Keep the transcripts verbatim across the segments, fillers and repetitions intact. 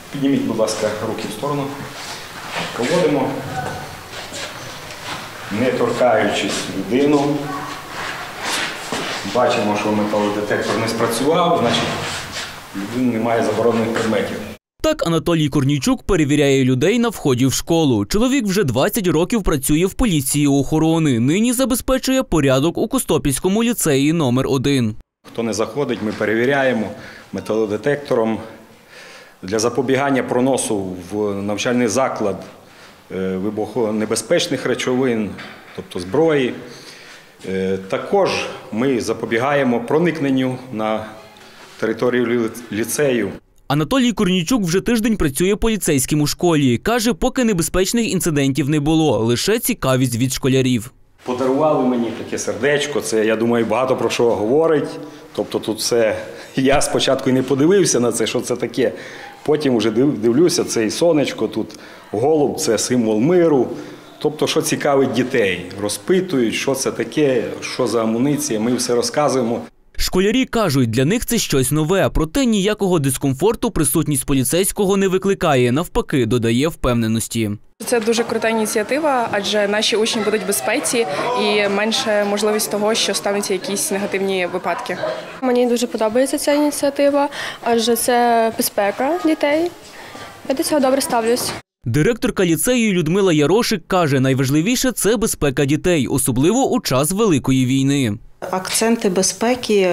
Підніміть, будь ласка, руки в сторону. Проводимо, не торкаючись людину. Бачимо, що металодетектор не спрацював, значить у людини немає заборонених предметів. Так Анатолій Корнійчук перевіряє людей на вході в школу. Чоловік вже двадцять років працює в поліції охорони. Нині забезпечує порядок у Костопільському ліцеї номер один. Хто не заходить, ми перевіряємо металодетектором. Для запобігання проносу в навчальний заклад вибухонебезпечних речовин, тобто зброї. Також ми запобігаємо проникненню на територію ліцею. Анатолій Корнійчук вже тиждень працює поліцейським у школі. Каже, поки небезпечних інцидентів не було, лише цікавість від школярів. Подарували мені таке сердечко, це, я думаю, багато про що говорить. Тобто тут все, я спочатку і не подивився на це, що це таке. Потім вже дивлюся, це і сонечко, тут голуб, це символ миру. Тобто, що цікавить дітей. Розпитують, що це таке, що за амуніція, ми все розказуємо. Школярі кажуть, для них це щось нове, проте ніякого дискомфорту присутність поліцейського не викликає, навпаки, додає впевненості. Це дуже крута ініціатива, адже наші учні будуть в безпеці і менше можливість того, що стануться якісь негативні випадки. Мені дуже подобається ця ініціатива, адже це безпека дітей. Я до цього добре ставлюсь. Директорка ліцею Людмила Ярошик каже, найважливіше – це безпека дітей, особливо у час Великої війни. Акценти безпеки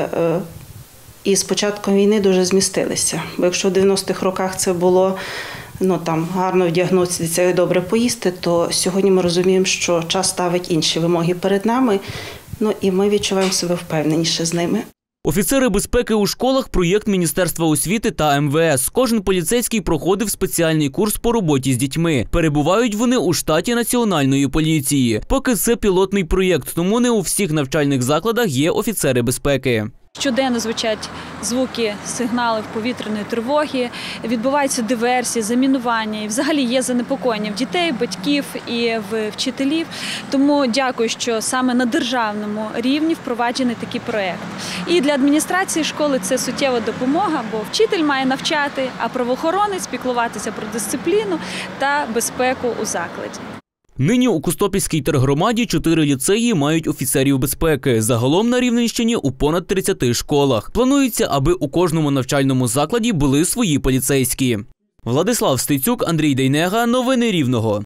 із початком війни дуже змістилися. Бо якщо в дев'яностих роках це було ну, там, гарно вдягнутися і добре поїсти, то сьогодні ми розуміємо, що час ставить інші вимоги перед нами, ну, і ми відчуваємо себе впевненіше з ними. Офіцери безпеки у школах – проєкт Міністерства освіти та ем ве ес. Кожен поліцейський проходив спеціальний курс по роботі з дітьми. Перебувають вони у штаті Національної поліції. Поки це пілотний проєкт, тому не у всіх навчальних закладах є офіцери безпеки. Щоденно звучать звуки сигналів повітряної тривоги, відбуваються диверсії, замінування і взагалі є занепокоєння в дітей, батьків і в вчителів. Тому дякую, що саме на державному рівні впроваджений такий проєкт. І для адміністрації школи це суттєва допомога, бо вчитель має навчати, а правоохоронець піклуватися про дисципліну та безпеку у закладі. Нині у Костопільській тергромаді чотири ліцеї мають офіцерів безпеки. Загалом на Рівненщині у понад тридцяти школах. Планується, аби у кожному навчальному закладі були свої поліцейські. Владислав Стецюк, Андрій Дейнега. Новини Рівного.